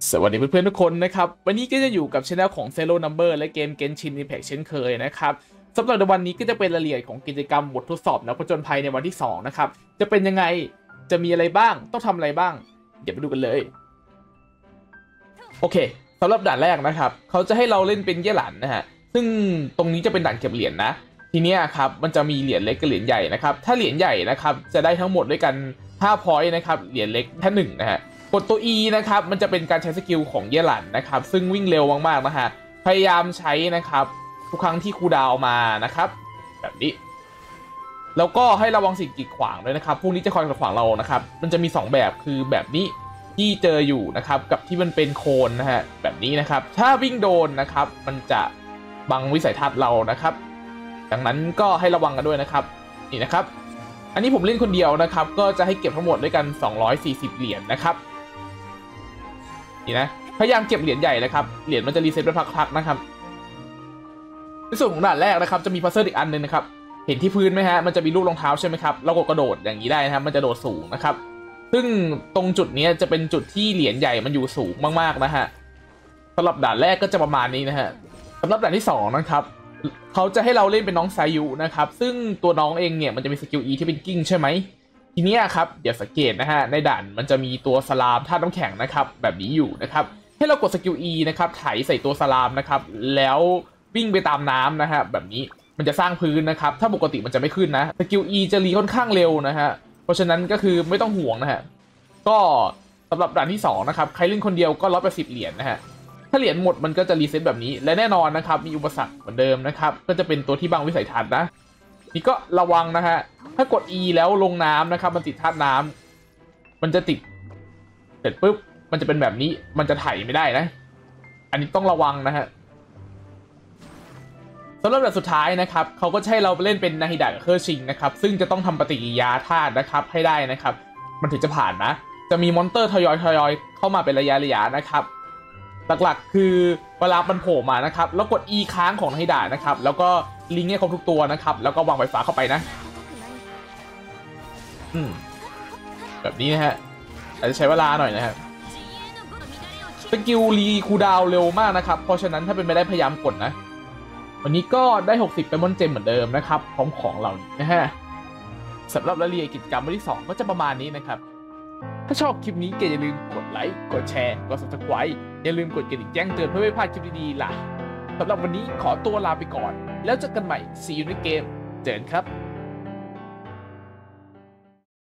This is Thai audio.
สวัสดีเพื่อนๆทุกคนนะครับวันนี้ก็จะอยู่กับช anel ของ Zero Number และเกม Genshin Impact เช่นเคยนะครับสำหรับในวันนี้ก็จะเป็นรายละเอียดของกิจกรรมบททดสอบนักผจญภัยในวันที่2นะครับจะเป็นยังไงจะมีอะไรบ้างต้องทำอะไรบ้างเดี๋ยวไปดูกันเลยโอเคสำหรับด่านแรกนะครับเขาจะให้เราเล่นเป็นเย่หลันนะฮะซึ่งตรงนี้จะเป็นด่านเก็บเหรียญนะทีนี้ครับมันจะมีเหรียญเล็กกับเหรียญใหญ่นะครับถ้าเหรียญใหญ่นะครับจะได้ทั้งหมดด้วยกัน5 point นะครับเหรียญเล็กแค่1นะฮะกดตัว E นะครับมันจะเป็นการใช้สกิลของเย่หลันนะครับซึ่งวิ่งเร็วมากๆนะฮะพยายามใช้นะครับทุกครั้งที่คูลดาวน์มานะครับแบบนี้แล้วก็ให้ระวังสิ่งกีดขวางด้วยนะครับพวกนี้จะคอยขัดขวางเรานะครับมันจะมี2แบบคือแบบนี้ที่เจออยู่นะครับกับที่มันเป็นโคนนะฮะแบบนี้นะครับถ้าวิ่งโดนนะครับมันจะบังวิสัยทัศน์เรานะครับดังนั้นก็ให้ระวังกันด้วยนะครับนี่นะครับอันนี้ผมเล่นคนเดียวนะครับก็จะให้เก็บทั้งหมดด้วยกัน240เหรียญนะครับนี่นะพยายามเก็บเหรียญใหญ่นะครับเหรียญมันจะรีเซ็ตไปพักๆนะครับในส่วนของด่านแรกนะครับจะมีพัซเซิลอีกอันนึงนะครับเห็นที่พื้นไหมฮะมันจะมีลูกรองเท้าใช่ไหมครับเรากระโดดอย่างนี้ได้นะครับมันจะโดดสูงนะครับซึ่งตรงจุดนี้จะเป็นจุดที่เหรียญใหญ่มันอยู่สูงมากๆนะฮะสำหรับด่านแรกก็จะประมาณนี้นะฮะสำหรับด่านที่2นะครับเขาจะให้เราเล่นเป็นน้องไซยุนะครับซึ่งตัวน้องเองเนี่ยมันจะมีสกิล E ที่เป็นกิ้งใช่ไหมทีนี้ครับเดี๋ยวสังเกตนะฮะในด่านมันจะมีตัวสลามธาตุน้ำแข็งนะครับแบบนี้อยู่นะครับให้เรากดสกิล E นะครับไถใส่ตัวสลามนะครับแล้ววิ่งไปตามน้ำนะฮะแบบนี้มันจะสร้างพื้นนะครับถ้าปกติมันจะไม่ขึ้นนะสกิล E จะรีค่อนข้างเร็วนะฮะเพราะฉะนั้นก็คือไม่ต้องห่วงนะฮะก็สำหรับด่านที่2นะครับใครเล่นคนเดียวก็180เหรียญนะฮะถ้าเหรียญหมดมันก็จะรีเซ็ตแบบนี้และแน่นอนนะครับมีอุปสรรคเหมือนเดิมนะครับก็จะเป็นตัวที่บังวิสัยทัศน์นะนี่ก็ระวังนะฮะถ้ากด E แล้วลงน้ำนะครับมันติดธาตุน้ำมันจะติดเสร็จปุ๊บมันจะเป็นแบบนี้มันจะไถไม่ได้นะอันนี้ต้องระวังนะฮะสำหรับแบบสุดท้ายนะครับเขาก็ให้เราไปเล่นเป็นนาฮิดะกับเคอร์ชิงนะครับซึ่งจะต้องทำปฏิกิริยาธาตุนะครับให้ได้นะครับมันถึงจะผ่านนะจะมีมอนเตอร์ทยอยเข้ามาเป็นระยะนะครับหลักๆคือเวลามันโผล่มานะครับแล้วกด E ค้างของนาฮิดะนะครับแล้วก็ลิงก์ให้ครบทุกตัวนะครับแล้วก็วางไฟฟ้าเข้าไปนะแบบนี้นะฮะอาจจะใช้เวลาหน่อยนะครับสกิลรีคูลดาวน์เร็วมากนะครับเพราะฉะนั้นถ้าเป็นไปได้พยายามกดนะวันนี้ก็ได้60เป็นมอนเจมเหมือนเดิมนะครับพร้อมของเรานะฮะสำหรับรายละเอียดกิจกรรมวันที่2ก็จะประมาณนี้นะครับถ้าชอบคลิปนี้ก็อย่าลืมกดไลค์กดแชร์กด Subscribe อย่าลืมกดกระดิ่งแจ้งเตือนเพื่อไม่พลาดคลิปดีๆล่ะสำหรับวันนี้ขอตัวลาไปก่อนแล้วเจอกันใหม่ See you ในเกมเจอกันครับ